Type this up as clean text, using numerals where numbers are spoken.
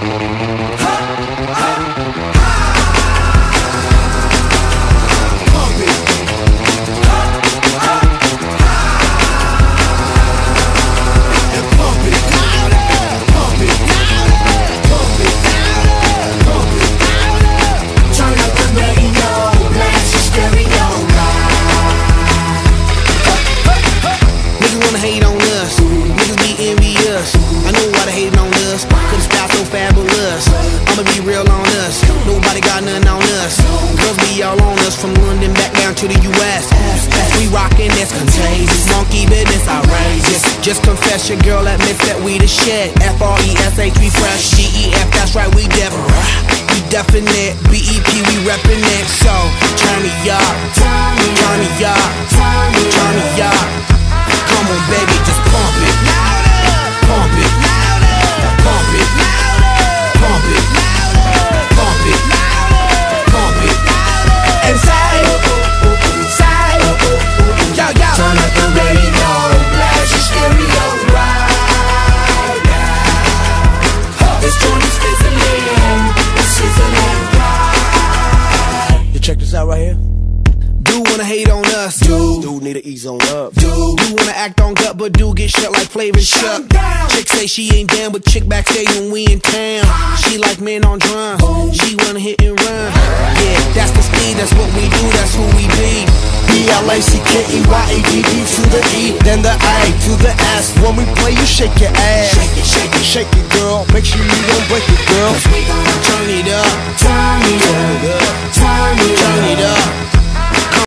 Hate on us, niggas be envious. I know why they hating on us, cause the style so fabulous. I'ma be real on us, nobody got nothing on us. Girls be all on us, from London back down to the US. We rockin', that's contagious, monkey business outrageous. Just confess your girl admits that we the shit. F-R-E-S-H, we fresh. G-E-F, that's right, we definite. B-E-P, we reppin' it. So, turn me up, turn me up, turn me up. Come on, baby, just pump it, pump it, pump it, pump it, pump it, pump it, and say, yo, yo. Turn up the radio, blast your stereo right now. This joint is sizzling right. You check this out right here. Dude wanna hate on us, dude need to ease on up, dude wanna act on gut, but dude get shut like Flavor Chuck. Chick say she ain't down, but chick backstage when we in town. She like men on drums, she wanna hit and run. Yeah, that's the speed, that's what we do, that's who we be. B-L-A-C-K-E-Y-A-D-D to the E, then the A to the S. When we play, you shake your ass. Shake it, shake it, shake it, girl. Make sure you don't break it, girl. Cause we gon' turn it up, turn it up, turn it up.